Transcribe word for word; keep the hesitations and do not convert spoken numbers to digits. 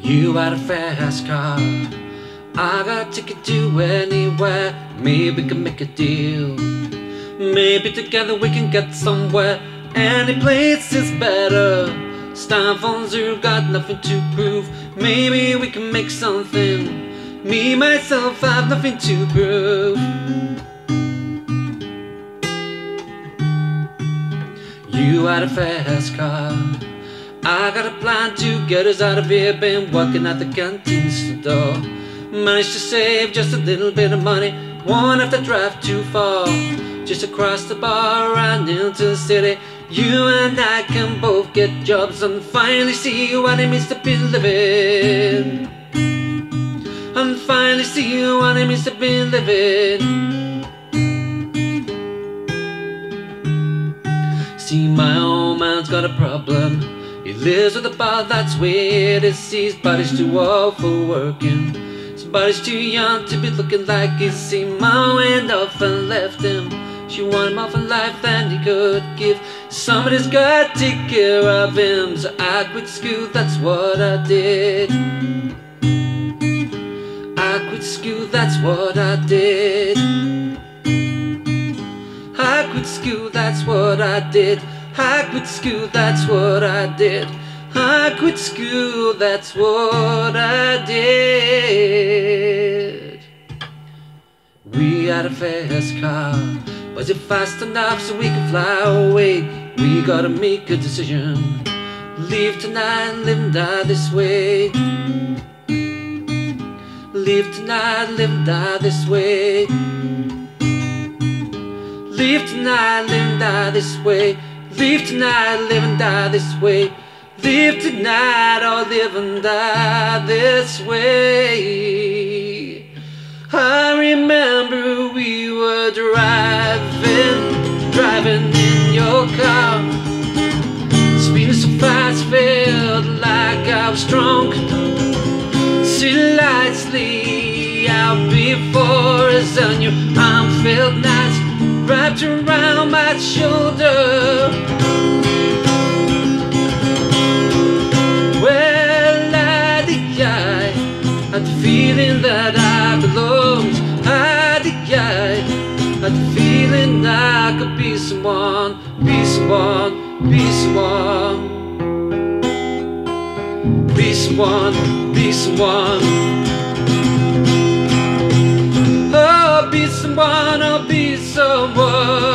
You had a fast car, I got a ticket to anywhere. Maybe we can make a deal. Maybe together we can get somewhere. Any place is better. Styrofoams who got nothing to prove. Maybe we can make something. Me, myself, have nothing to prove. You had a fast car, I got a plan to get us out of here. Been working at the canteen store. Managed to save just a little bit of money. Won't have to drive too far. Just across the bar and into the city. You and I can both get jobs and finally see what it means to be living. And finally see what it means to be living. See, my old man's got a problem. He lives with a bar that's weird. He sees body's too old for working. Somebody's too young to be looking like he's seen. Mom went off and left him. She wanted more for life than he could give. Somebody's got to take care of him. So I quit school, that's what I did. I quit school, that's what I did. I quit school, that's what I did. I quit school, that's what I did. I quit school, that's what I did. We had a fast car. Was it fast enough so we could fly away? We gotta make a decision. Leave tonight, live and die this way. Leave tonight, live and die this way. Leave tonight, live and die this way. Leave tonight, live and die this way. Live tonight or live and die this way. I remember we were driving, driving in your car. Speeding so fast, felt like I was drunk. City lights lay out before us, and your arm felt nice wrapped around my shoulder. Well, I think I had the feeling that I belonged. I think I had the feeling I could be someone, be someone, be someone. Be someone, be someone. Oh, be someone, oh, be someone.